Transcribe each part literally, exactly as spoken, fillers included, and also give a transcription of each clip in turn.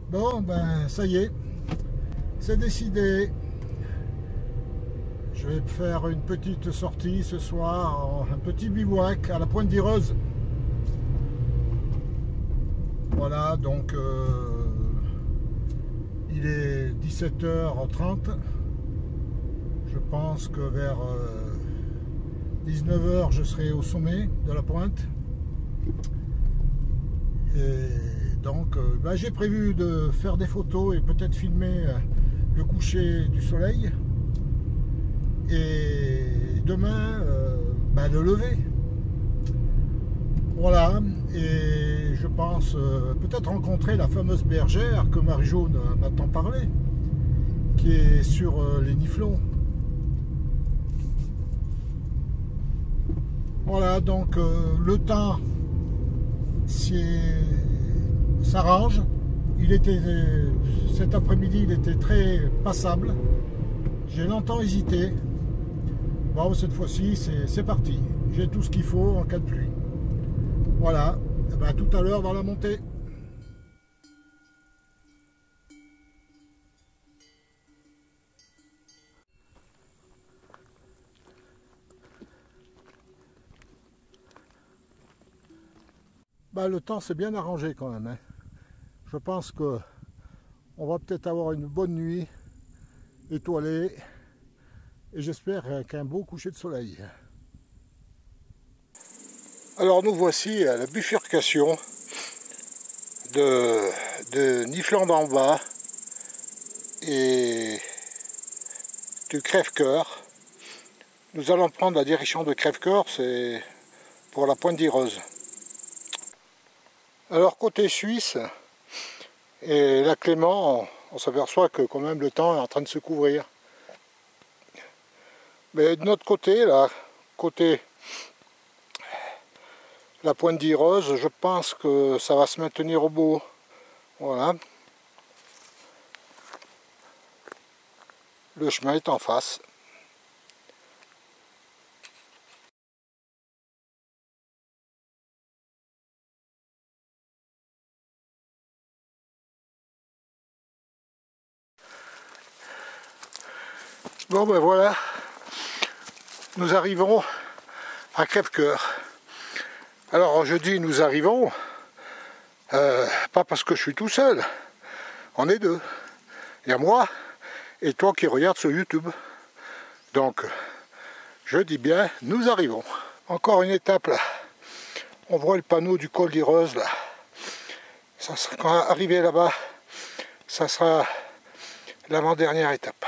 Bon, ben ça y est, c'est décidé. Je vais faire une petite sortie ce soir, un petit bivouac à la Pointe d'Ireuse. Voilà, donc euh, il est dix-sept heures trente. Je pense que vers euh, dix-neuf heures, je serai au sommet de la pointe. Et donc, euh, ben, j'ai prévu de faire des photos et peut-être filmer le coucher du soleil. Et demain, euh, ben, le lever. Voilà, et je pense euh, peut-être rencontrer la fameuse bergère que Marie-Jaune m'a tant parlé, qui est sur euh, les Niflons. Voilà, donc euh, le temps s'arrange. Il était euh, cet après-midi, il était très passable. J'ai longtemps hésité. Bon, cette fois-ci, c'est parti. J'ai tout ce qu'il faut en cas de pluie. Voilà, et ben, tout à l'heure dans la montée. Ben, le temps s'est bien arrangé quand même. Hein. Je pense que on va peut-être avoir une bonne nuit étoilée et j'espère qu'un beau coucher de soleil. Alors nous voici à la bifurcation de, de Niflons d'en bas et du Crèvecoeur. Nous allons prendre la direction de Crèvecoeur, c'est pour la Pointe d'Ireuse. Alors côté suisse et la Clément, on, on s'aperçoit que quand même le temps est en train de se couvrir. Mais de notre côté, là, côté la Pointe d'Ireuse, je pense que ça va se maintenir au beau. Voilà. Le chemin est en face. Bon ben voilà, nous arrivons à Crèvecoeur. Alors je dis nous arrivons, euh, pas parce que je suis tout seul, on est deux. Il y a moi et toi qui regarde sur YouTube. Donc je dis bien nous arrivons. Encore une étape là, on voit le panneau du col d'Ireuse là. Ça sera, quand arrivé là-bas, ça sera l'avant-dernière étape.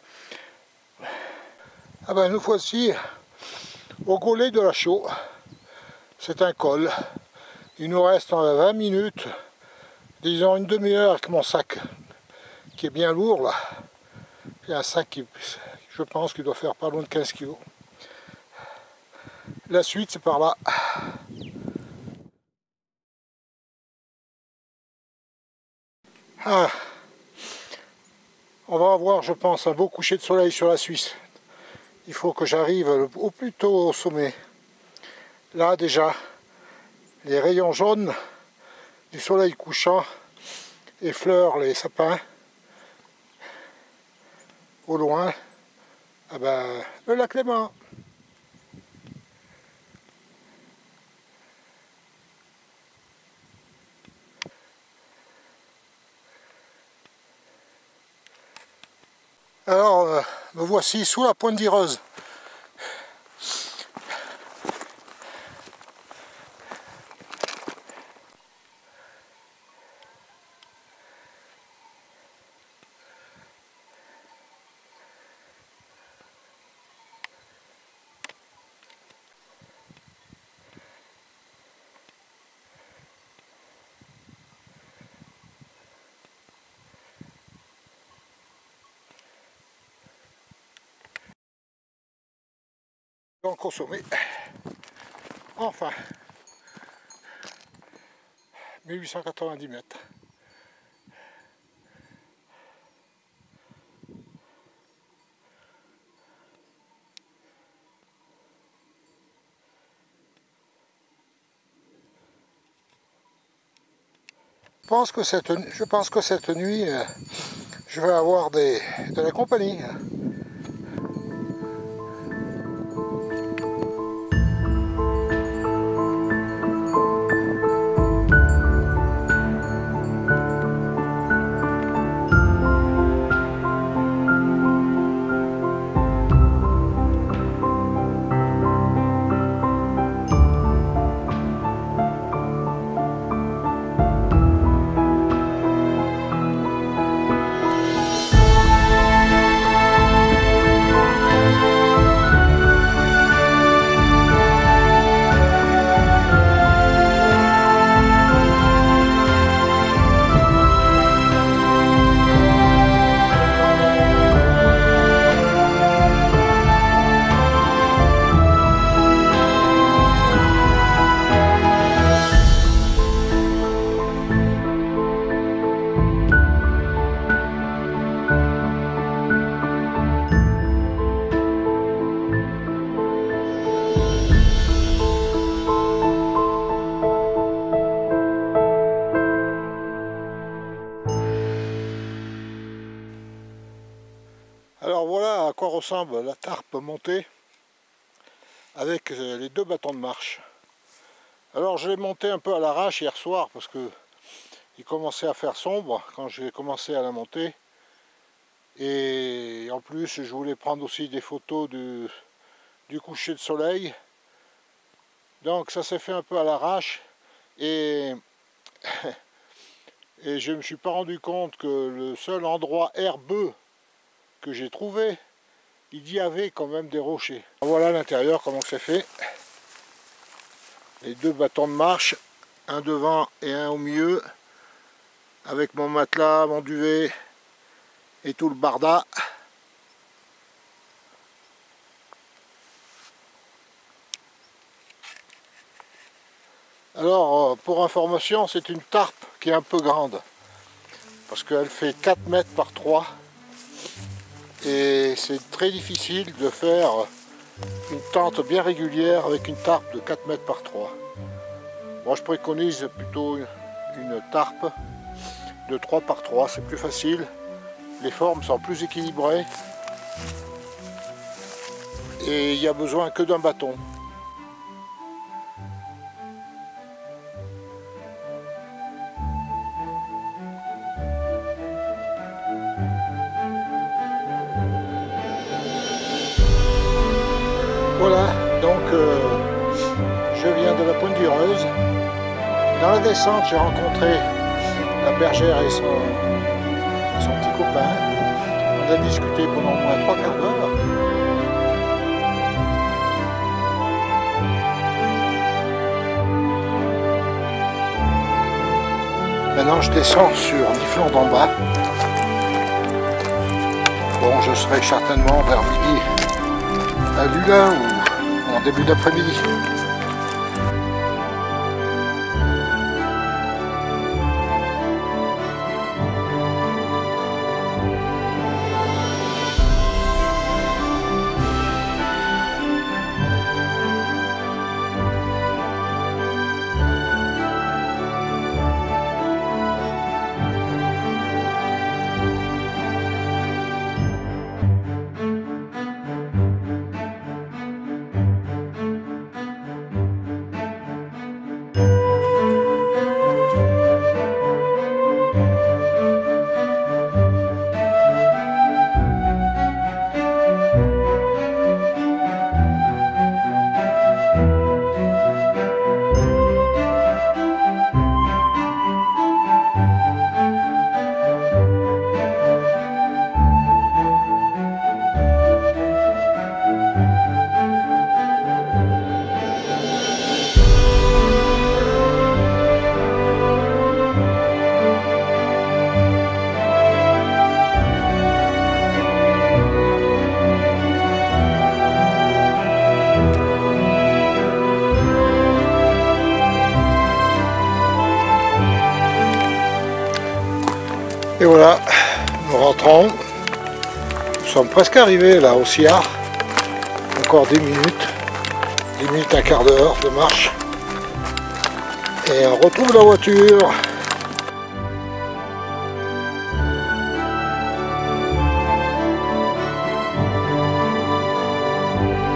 Ah ben nous voici au Gollet de la Chaux. C'est un col. Il nous reste vingt minutes, disons une demi-heure avec mon sac qui est bien lourd là. J'ai un sac qui, je pense qu'il doit faire pas loin de quinze kilos. La suite c'est par là. Ah, on va avoir, je pense, un beau coucher de soleil sur la Suisse. Il faut que j'arrive au plus tôt au sommet. Là déjà, les rayons jaunes du soleil couchant effleurent les sapins. Au loin, ah ben, le lac Léman. Alors, euh, me voici sous la Pointe d'Ireuse. Donc au sommet, enfin, mille huit cent quatre-vingt-dix mètres. pense que cette, je pense que cette nuit, euh, je vais avoir des, de la compagnie. Alors voilà à quoi ressemble la tarpe montée avec les deux bâtons de marche. Alors je l'ai monté un peu à l'arrache hier soir parce que il commençait à faire sombre quand j'ai commencé à la monter. Et en plus je voulais prendre aussi des photos du, du coucher de soleil. Donc ça s'est fait un peu à l'arrache et, et je ne me suis pas rendu compte que le seul endroit herbeux que j'ai trouvé, il y avait quand même des rochers. Voilà l'intérieur, comment c'est fait. Les deux bâtons de marche, un devant et un au milieu, avec mon matelas, mon duvet et tout le barda. Alors, pour information, c'est une tarpe qui est un peu grande, parce qu'elle fait quatre mètres par trois. Et c'est très difficile de faire une tente bien régulière avec une tarpe de quatre mètres par trois. Moi je préconise plutôt une tarpe de trois par trois, c'est plus facile. Les formes sont plus équilibrées. Et il n'y a besoin que d'un bâton. Voilà, donc euh, je viens de la Pointe du Reuse. Dans la descente, j'ai rencontré la bergère et son, son petit copain. On a discuté pendant au moins trois quarts d'heure. Maintenant, je descends sur Niflon d'en bas. Bon, je serai certainement vers midi à Lula ou en début d'après-midi. Et voilà, nous rentrons. Nous sommes presque arrivés là au Siard. Encore dix minutes. dix minutes, un quart d'heure de marche. Et on retrouve la voiture. Voilà.